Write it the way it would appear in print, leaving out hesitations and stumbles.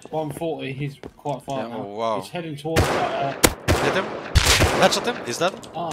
140, he's quite far Yeah, now. oh, wow. He's heading towards that. Hit him. Headshot him. He's dead. Ah,